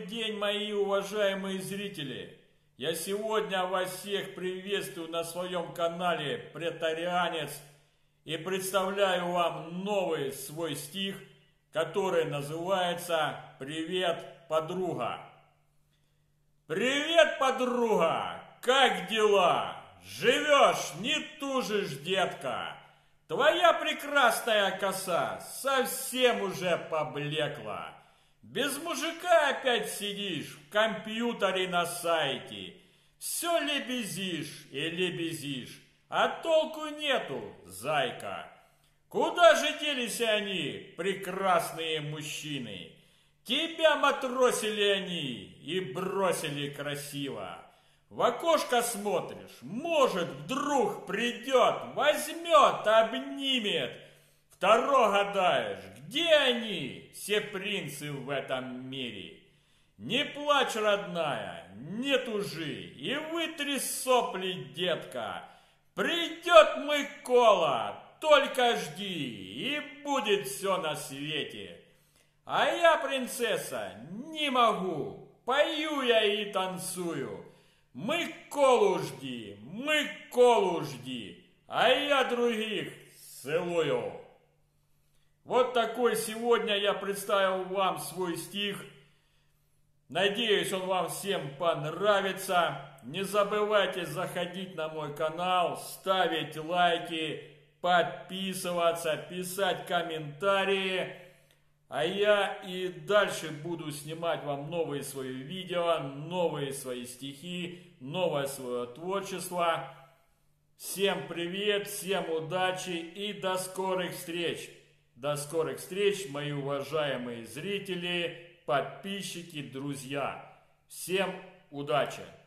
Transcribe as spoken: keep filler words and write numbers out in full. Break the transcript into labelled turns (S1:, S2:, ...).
S1: Добрый день, мои уважаемые зрители! Я сегодня вас всех приветствую на своем канале Претарианец и представляю вам новый свой стих, который называется «Привет, подруга». Привет, подруга! Как дела? Живешь, не тужишь, детка? Твоя прекрасная коса совсем уже поблекла. Без мужика опять сидишь в компьютере на сайте. Все лебезишь и лебезишь, а толку нету, зайка. Куда же делись они, прекрасные мужчины? Тебя матросили они и бросили красиво. В окошко смотришь, может, вдруг придет, возьмет, обнимет. Второ гадаешь, где они, все принцы в этом мире? Не плачь, родная, не тужи и вытри сопли, детка. Придет Микола, только жди, и будет все на свете. А я, принцесса, не могу, пою я и танцую. Миколу жди, Миколу жди, а я других целую. Вот такой сегодня я представил вам свой стих. Надеюсь, он вам всем понравится. Не забывайте заходить на мой канал, ставить лайки, подписываться, писать комментарии. А я и дальше буду снимать вам новые свои видео, новые свои стихи, новое свое творчество. Всем привет, всем удачи и до скорых встреч! До скорых встреч, мои уважаемые зрители, подписчики, друзья. Всем удачи!